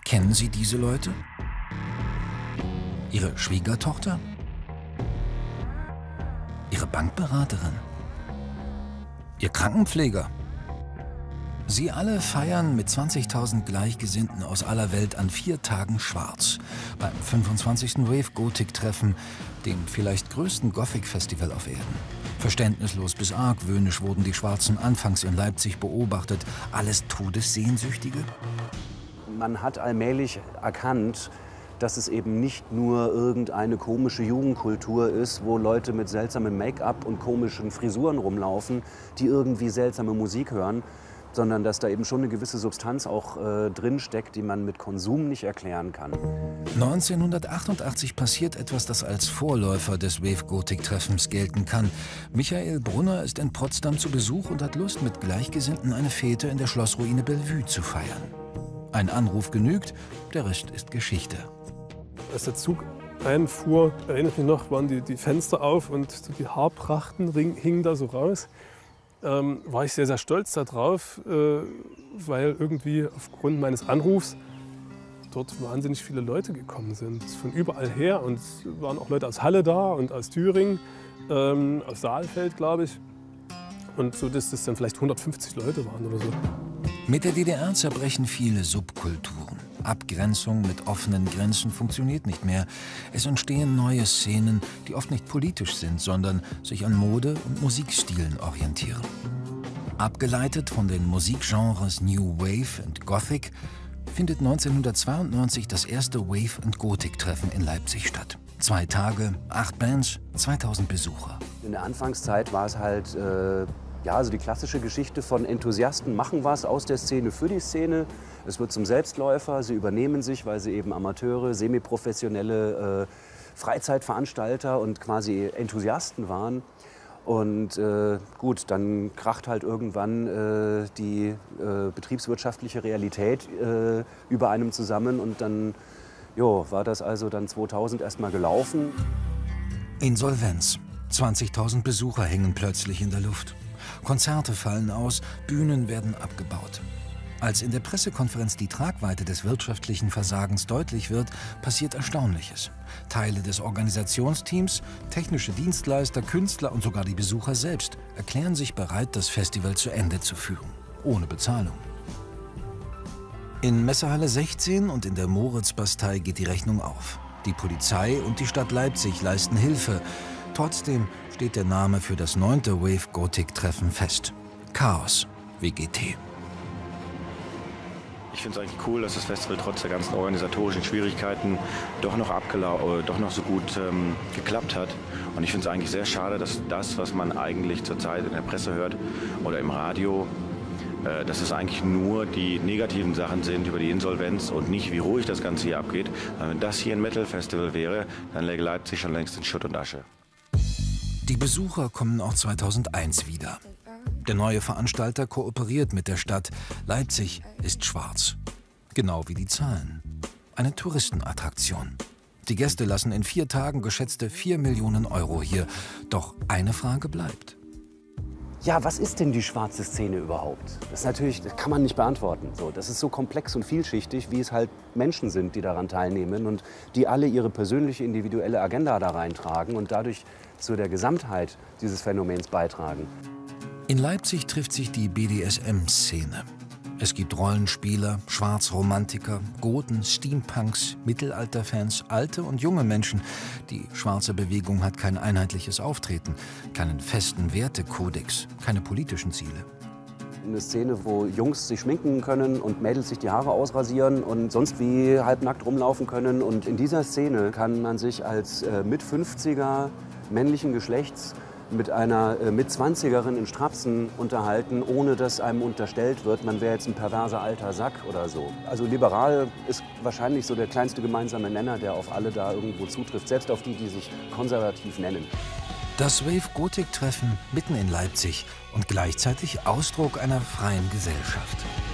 Kennen Sie diese Leute? Ihre Schwiegertochter? Ihre Bankberaterin? Ihr Krankenpfleger? Sie alle feiern mit 20.000 Gleichgesinnten aus aller Welt an 4 Tagen schwarz beim 25. Wave-Gothic-Treffen, dem vielleicht größten Gothic-Festival auf Erden. Verständnislos bis argwöhnisch wurden die Schwarzen anfangs in Leipzig beobachtet. Alles Todessehnsüchtige? Man hat allmählich erkannt, dass es eben nicht nur irgendeine komische Jugendkultur ist, wo Leute mit seltsamem Make-up und komischen Frisuren rumlaufen, die irgendwie seltsame Musik hören, sondern dass da eben schon eine gewisse Substanz auch drin steckt, die man mit Konsum nicht erklären kann. 1988 passiert etwas, das als Vorläufer des Wave-Gothic-Treffens gelten kann. Michael Brunner ist in Potsdam zu Besuch und hat Lust, mit Gleichgesinnten eine Fete in der Schlossruine Bellevue zu feiern. Ein Anruf genügt, der Rest ist Geschichte. Als der Zug einfuhr, erinnere ich mich noch, waren die Fenster auf und so die Haarprachten hingen da so raus. War ich sehr, sehr stolz darauf, weil irgendwie aufgrund meines Anrufs dort wahnsinnig viele Leute gekommen sind. Von überall her, und es waren auch Leute aus Halle da und aus Thüringen, aus Saalfeld, glaube ich. Und so, dass das dann vielleicht 150 Leute waren oder so. Mit der DDR zerbrechen viele Subkulturen. Abgrenzung mit offenen Grenzen funktioniert nicht mehr. Es entstehen neue Szenen, die oft nicht politisch sind, sondern sich an Mode und Musikstilen orientieren. Abgeleitet von den Musikgenres New Wave und Gothic findet 1992 das erste Wave- und Gothic-Treffen in Leipzig statt. 2 Tage, 8 Bands, 2000 Besucher. In der Anfangszeit war es halt also die klassische Geschichte von Enthusiasten machen was aus der Szene für die Szene. Es wird zum Selbstläufer, sie übernehmen sich, weil sie eben Amateure, semiprofessionelle Freizeitveranstalter und quasi Enthusiasten waren. Und gut, dann kracht halt irgendwann die betriebswirtschaftliche Realität über einem zusammen, und dann war das also dann 2000 erst mal gelaufen. Insolvenz. 20.000 Besucher hängen plötzlich in der Luft. Konzerte fallen aus, Bühnen werden abgebaut. Als in der Pressekonferenz die Tragweite des wirtschaftlichen Versagens deutlich wird, passiert Erstaunliches. Teile des Organisationsteams, technische Dienstleister, Künstler und sogar die Besucher selbst erklären sich bereit, das Festival zu Ende zu führen. Ohne Bezahlung. In Messehalle 16 und in der Moritzbastei geht die Rechnung auf. Die Polizei und die Stadt Leipzig leisten Hilfe. Trotzdem steht der Name für das 9. Wave-Gothic-Treffen fest. Chaos WGT. Ich finde es eigentlich cool, dass das Festival trotz der ganzen organisatorischen Schwierigkeiten doch noch so gut geklappt hat. Und ich finde es eigentlich sehr schade, dass das, was man eigentlich zurzeit in der Presse hört oder im Radio, dass es eigentlich nur die negativen Sachen sind über die Insolvenz und nicht, wie ruhig das Ganze hier abgeht. Wenn das hier ein Metal-Festival wäre, dann läge Leipzig schon längst in Schutt und Asche. Die Besucher kommen auch 2001 wieder. Der neue Veranstalter kooperiert mit der Stadt. Leipzig ist schwarz. Genau wie die Zahlen. Eine Touristenattraktion. Die Gäste lassen in 4 Tagen geschätzte 4 Millionen Euro hier. Doch eine Frage bleibt. Ja, was ist denn die schwarze Szene überhaupt? Das kann man nicht beantworten. Das ist so komplex und vielschichtig, wie es halt Menschen sind, die daran teilnehmen und die alle ihre persönliche, individuelle Agenda da reintragen und dadurch zu der Gesamtheit dieses Phänomens beitragen. In Leipzig trifft sich die BDSM-Szene. Es gibt Rollenspieler, Schwarzromantiker, Goten, Steampunks, Mittelalterfans, alte und junge Menschen. Die schwarze Bewegung hat kein einheitliches Auftreten, keinen festen Wertekodex, keine politischen Ziele. Eine Szene, wo Jungs sich schminken können und Mädels sich die Haare ausrasieren und sonst wie halbnackt rumlaufen können. Und in dieser Szene kann man sich als Mit-50er männlichen Geschlechts mit einer Mit-20erin in Strapsen unterhalten, ohne dass einem unterstellt wird, man wäre jetzt ein perverser alter Sack oder so. Also liberal ist wahrscheinlich so der kleinste gemeinsame Nenner, der auf alle da irgendwo zutrifft, selbst auf die, die sich konservativ nennen. Das Wave-Gothic-Treffen mitten in Leipzig und gleichzeitig Ausdruck einer freien Gesellschaft.